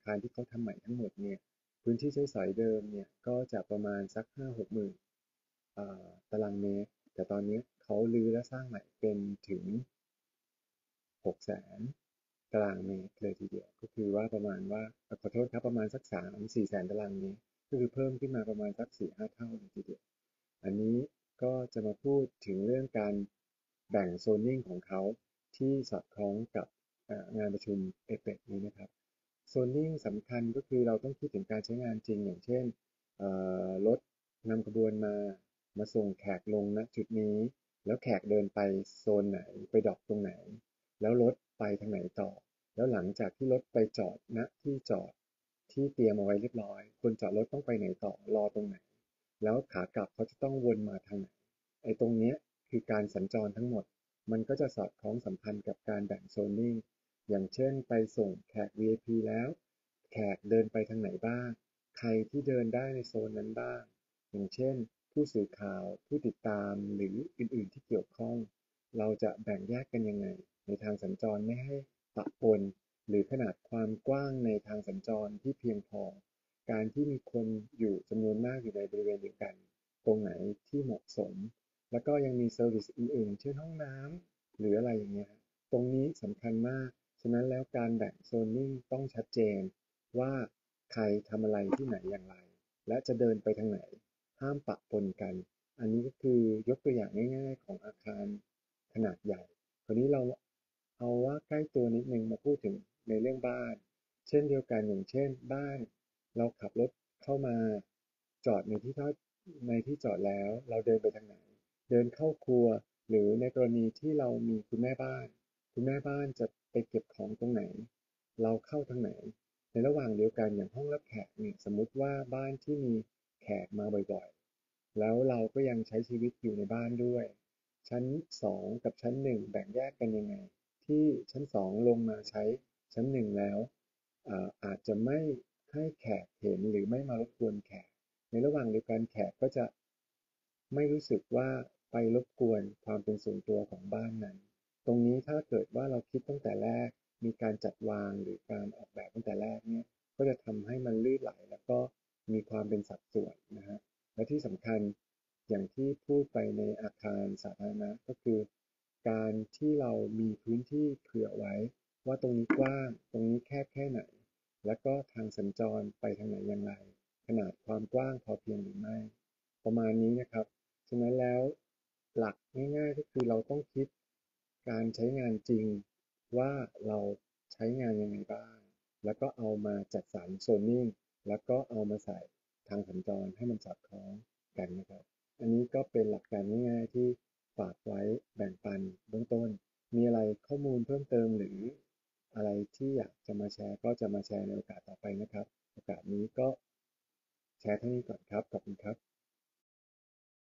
ารที่เขาทำใหม่ทั้งหมดเนี่ยพื้นที่ใช้สอยเดิมเนี่ยก็จะประมาณสัก5-6หมื่นตารางเมตรแต่ตอนนี้เขารื้อและสร้างใหม่เป็นถึง600,000ตารางเมตรเลยทีเดียวก็คือว่าประมาณว่าขอโทษครับประมาณสัก3-4แสนตารางเมตรก็คือเพิ่มขึ้นมาประมาณสัก4-5เท่าเลยทีเดียวอันนี้ก็จะมาพูดถึงเรื่องการแบ่งโซนนิ่งของเขาที่สอดคล้องกับงานประชุมเอเปกนี้นะครับโซนนิ่งสำคัญก็คือเราต้องคิดถึงการใช้งานจริงอย่างเช่นรถนำขบวนมาส่งแขกลงณจุดนี้แล้วแขกเดินไปโซนไหนไปดรอปตรงไหนแล้วรถไปทางไหนต่อแล้วหลังจากที่รถไปจอดณที่จอดที่เตรียมเอาไว้เรียบร้อยคนจอดรถต้องไปไหนต่อรอตรงไหนแล้วขากลับเขาจะต้องวนมาทางไหนไอ้ตรงเนี้ยคือการสัญจรทั้งหมดมันก็จะสอดคล้องสัมพันธ์กับการแบ่งโซนนิ่งอย่างเช่นไปส่งแขก VIP แล้วแขกเดินไปทางไหนบ้างใครที่เดินได้ในโซนนั้นบ้างอย่างเช่นผู้สื่อข่าวผู้ติดตามหรืออื่นๆที่เกี่ยวข้องเราจะแบ่งแยกกันยังไงในทางสัญจรไม่ให้ปะปนหรือขนาดความกว้างในทางสัญจรที่เพียงพอการที่มีคนอยู่จำนวนมากอยู่ในบริเวณเดียวกันตรงไหนที่เหมาะสมแล้วก็ยังมีเซอร์วิสอื่นๆเช่นห้องน้ำหรืออะไรอย่างเงี้ยตรงนี้สำคัญมากฉะนั้นแล้วการแบ่งโซนนิ่งต้องชัดเจนว่าใครทำอะไรที่ไหนอย่างไรและจะเดินไปทางไหนห้ามปะปนกันอันนี้ก็คือยกตัวอย่างง่ายๆของอาคารขนาดใหญ่คราวนี้เราเอาว่าใกล้ตัวนิดนึงมาพูดถึงในเรื่องบ้านเช่นเดียวกันอย่างเช่นบ้านเราขับรถเข้ามาจอดในที่จอดแล้วเราเดินไปทางไหนเดินเข้าครัวหรือในกรณีที่เรามีคุณแม่บ้านจะไปเก็บของตรงไหนเราเข้าทางไหนในระหว่างเดียวกันอย่างห้องรับแขกเนี่ยสมมุติว่าบ้านที่มีแขกมาบ่อยๆแล้วเราก็ยังใช้ชีวิตอยู่ในบ้านด้วยชั้น2กับชั้น1แบ่งแยกกันยังไงที่ชั้น2ลงมาใช้ชั้น1แล้วอาจจะไม่ให้แขกเห็นหรือไม่มารบกวนแขกในระหว่างเดียวกันแขกก็จะไม่รู้สึกว่าไปรบกวนความเป็นส่วนตัวของบ้านนั้นตรงนี้ถ้าเกิดว่าเราคิดตั้งแต่แรกมีการจัดวางหรือการออกแบบตั้งแต่แรกเนี่ยก็จะทำให้มันลื่นไหลแล้วก็มีความเป็นสัดส่วนนะฮะและที่สำคัญอย่างที่พูดไปในอาคารสาธารณะก็คือการที่เรามีพื้นที่เผื่อไว้ว่าตรงนี้กว้างตรงนี้แคบแค่ไหนแล้วก็ทางสัญจรไปทางไหนอย่างไรขนาดความกว้างพอเพียงหรือไม่ประมาณนี้นะครับฉะนั้นแล้วหลักง่ายๆก็คือเราต้องคิดการใช้งานจริงว่าเราใช้งานยังไงบ้างแล้วก็เอามาจัดสรรโซนนิ่งแล้วก็เอามาใส่ทางสัญจรให้มันสอดคล้องกันนะครับอันนี้ก็เป็นหลักการง่ายๆที่ฝากไว้แบ่งปันเบื้องต้นมีอะไรข้อมูลเพิ่มเติมหรืออะไรที่อยากจะมาแชร์ก็จะมาแชร์ในโอกาสต่อไปนะครับโอกาสนี้ก็แชร์เท่านี้ก่อนครับขอบคุณครับ